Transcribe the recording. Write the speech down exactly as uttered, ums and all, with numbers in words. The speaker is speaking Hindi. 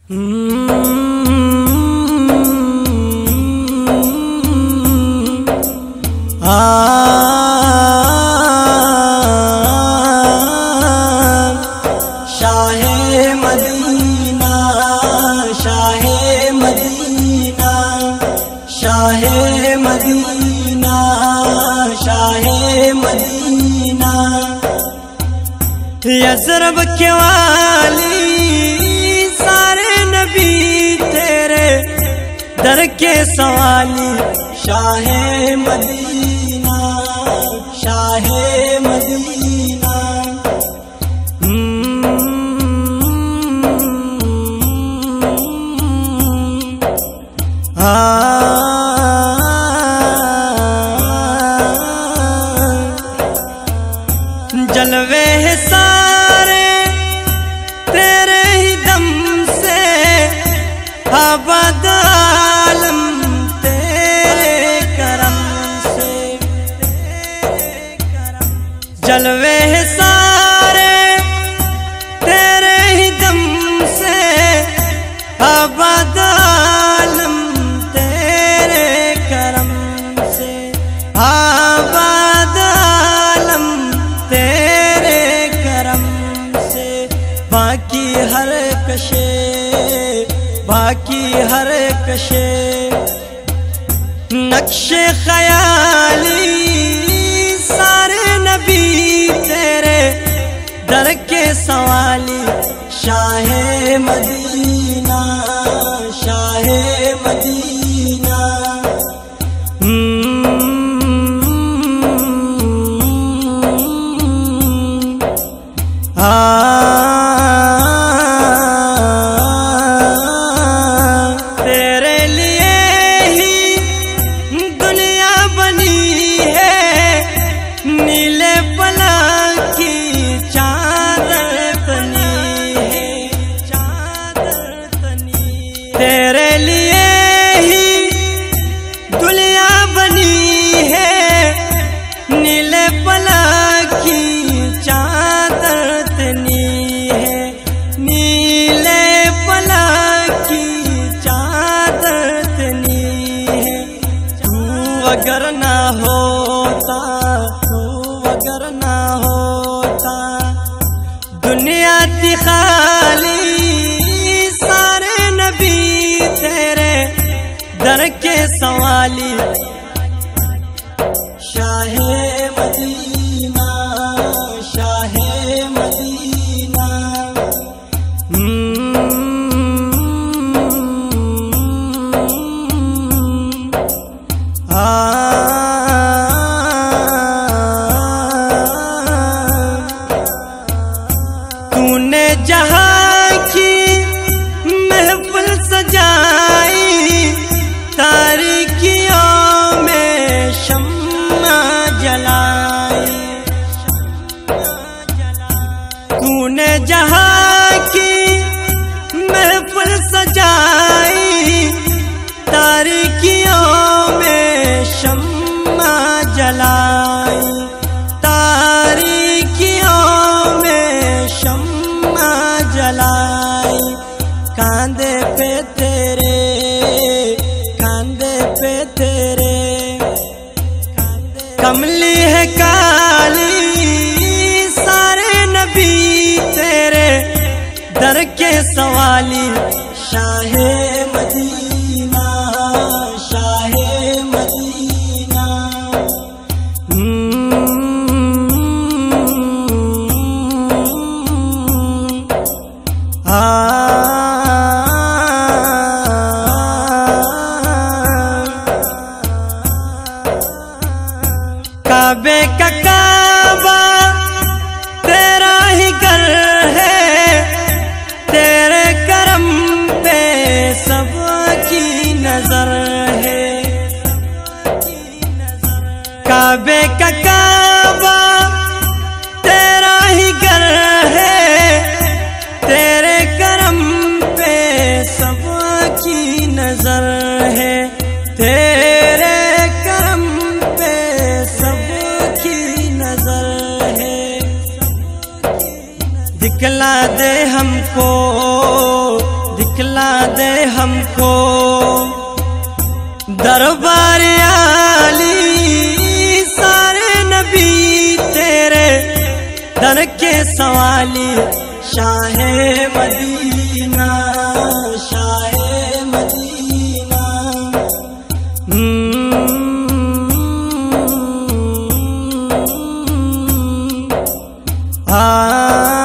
शाहे मदीना शाहे मदीना शाहे मदीना शाहे मदीना यज़रब के वाली सारे नबी तेरे दर के सवाली शाहे मदीना शाहे मदीना जलवे है सारे तेरे ही दम से आबाद आलम तेरे करम से जलवे है सारे तेरे ही दम से आबाद आलम तेरे करम से आबाद आलम तेरे करम से बाकी हर कशे बाकी हर कशे नक्शे ख्याली सारे नबी तेरे दर के सवाली शाहे मदीना शाहे मदीना तेरे लिए ही दुनिया बनी है नीले पला की चादर तनी है चादर तनी तेरे लिए ही दुनिया बनी है नीले पला की चादर तनी है नीले पला की चादर तनी है तू अगर ना होता तू अगर ना होता दुनिया थी खाली सारे नबी तेरे दर के सवाली शाहे मदीना शाहे मदीना आ तूने जहां की महफिल सजाई तारीकियों में शम्मा जलाई तूने जहां की महफिल सजाई तारीकियों में शम्मा जलाई तारीकियों में शम्मा जलाई कांधे पे तेरे कांधे पे तेरे कमली है काली सारे नबी तेरे दर के सवाली शाहे मदीना शाहे मदीना आ काबे का काबा तेरा ही घर है तेरे करम पे सबकी नजर है काबे का काबा तेरा ही घर है तेरे करम पे सबकी नजर है तेरे करम पे सबकी नजर है दिखला दे हमको दिखला दिखला दे हमको दरबार आली। सारे नबी तेरे दर के सवाली, शाहे मदीना शाहे मदीना। आ